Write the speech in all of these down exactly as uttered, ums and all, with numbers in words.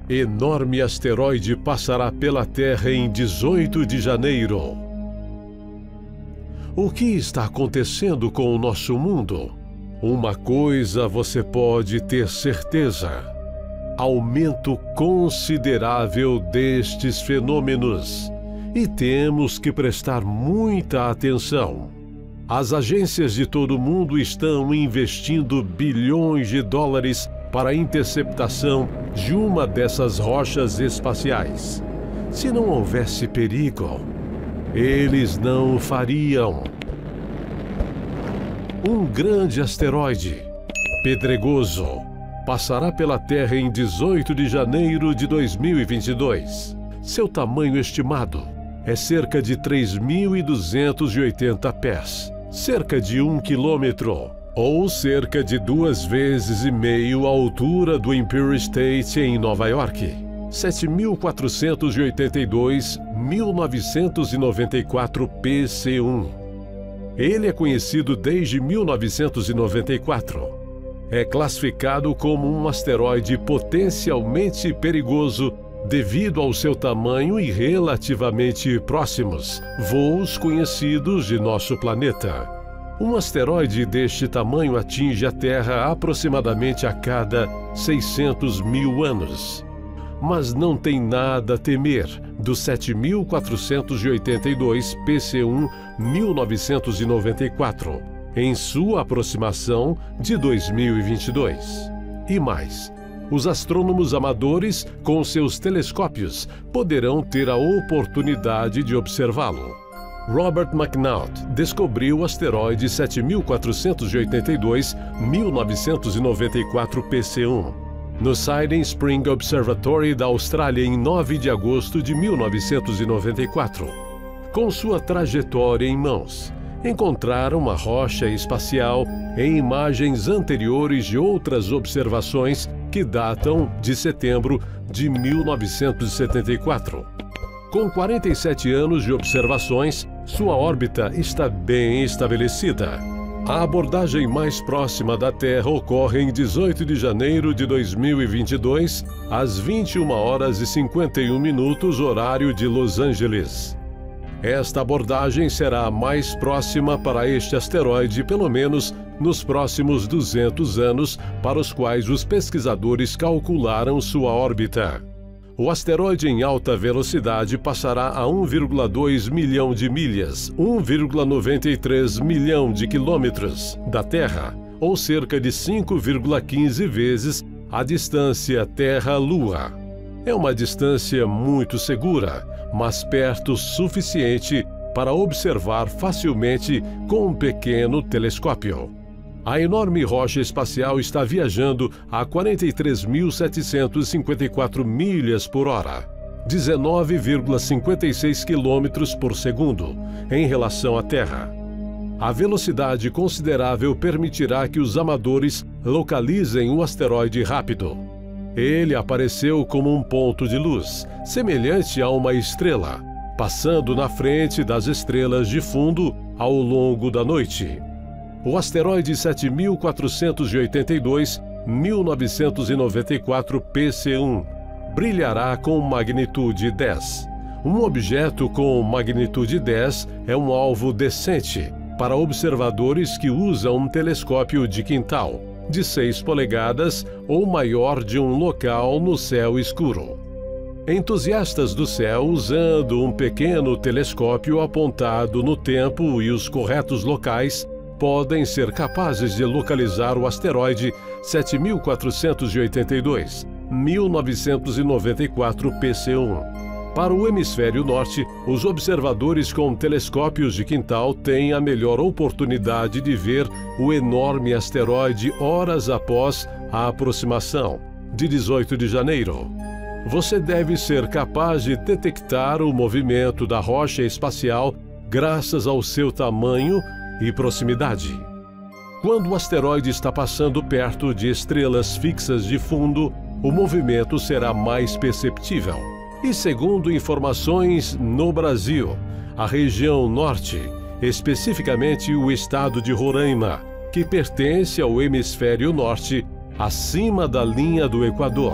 Enorme asteroide passará pela Terra em dezoito de janeiro. O que está acontecendo com o nosso mundo? Uma coisa você pode ter certeza: aumento considerável destes fenômenos. E temos que prestar muita atenção. As agências de todo o mundo estão investindo bilhões de dólares para a interceptação de uma dessas rochas espaciais. Se não houvesse perigo, eles não o fariam. Um grande asteroide, pedregoso, passará pela Terra em dezoito de janeiro de dois mil e vinte e dois. Seu tamanho estimado é cerca de três mil duzentos e oitenta pés, cerca de um quilômetro, ou cerca de duas vezes e meio a altura do Empire State em Nova York, sete mil quatrocentos e oitenta e dois mil novecentos e noventa e quatro P C um. Ele é conhecido desde mil novecentos e noventa e quatro. É classificado como um asteroide potencialmente perigoso devido ao seu tamanho e relativamente próximos voos conhecidos de nosso planeta. Um asteroide deste tamanho atinge a Terra aproximadamente a cada seiscentos mil anos. Mas não tem nada a temer do sete mil quatrocentos e oitenta e dois P C um mil novecentos e noventa e quatro, em sua aproximação de dois mil e vinte e dois. E mais, os astrônomos amadores, com seus telescópios, poderão ter a oportunidade de observá-lo. Robert McNaught descobriu o asteroide sete mil quatrocentos e oitenta e dois mil novecentos e noventa e quatro P C um no Siding Spring Observatory da Austrália em nove de agosto de mil novecentos e noventa e quatro. Com sua trajetória em mãos, encontraram uma rocha espacial em imagens anteriores de outras observações que datam de setembro de mil novecentos e setenta e quatro. Com quarenta e sete anos de observações, sua órbita está bem estabelecida. A abordagem mais próxima da Terra ocorre em dezoito de janeiro de dois mil e vinte e dois, às vinte e uma horas e cinquenta e um minutos, horário de Los Angeles. Esta abordagem será a mais próxima para este asteroide, pelo menos nos próximos duzentos anos, para os quais os pesquisadores calcularam sua órbita. O asteroide em alta velocidade passará a um vírgula dois milhão de milhas, um vírgula noventa e três milhão de quilômetros, da Terra, ou cerca de cinco vírgula quinze vezes a distância Terra-Lua. É uma distância muito segura, mas perto o suficiente para observar facilmente com um pequeno telescópio. A enorme rocha espacial está viajando a quarenta e três mil setecentos e cinquenta e quatro milhas por hora, dezenove vírgula cinquenta e seis quilômetros por segundo, em relação à Terra. A velocidade considerável permitirá que os amadores localizem o asteroide rápido. Ele apareceu como um ponto de luz, semelhante a uma estrela, passando na frente das estrelas de fundo ao longo da noite. O asteroide sete mil quatrocentos e oitenta e dois mil novecentos e noventa e quatro P C um brilhará com magnitude dez. Um objeto com magnitude dez é um alvo decente para observadores que usam um telescópio de quintal, de seis polegadas ou maior de um local no céu escuro. Entusiastas do céu usando um pequeno telescópio apontado no tempo e os corretos locais podem ser capazes de localizar o asteroide sete mil quatrocentos e oitenta e dois mil novecentos e noventa e quatro P C um. Para o hemisfério norte, os observadores com telescópios de quintal têm a melhor oportunidade de ver o enorme asteroide horas após a aproximação, de dezoito de janeiro. Você deve ser capaz de detectar o movimento da rocha espacial graças ao seu tamanho e proximidade. Quando o asteroide está passando perto de estrelas fixas de fundo, o movimento será mais perceptível. E segundo informações no Brasil, a região norte, especificamente o estado de Roraima, que pertence ao hemisfério norte, acima da linha do Equador,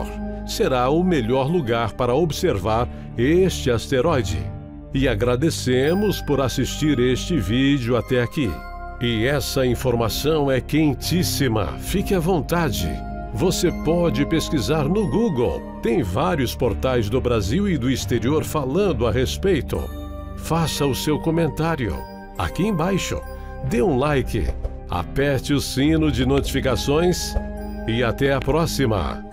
será o melhor lugar para observar este asteroide. E agradecemos por assistir este vídeo até aqui. E essa informação é quentíssima, fique à vontade. Você pode pesquisar no Google, tem vários portais do Brasil e do exterior falando a respeito. Faça o seu comentário aqui embaixo, dê um like, aperte o sino de notificações e até a próxima!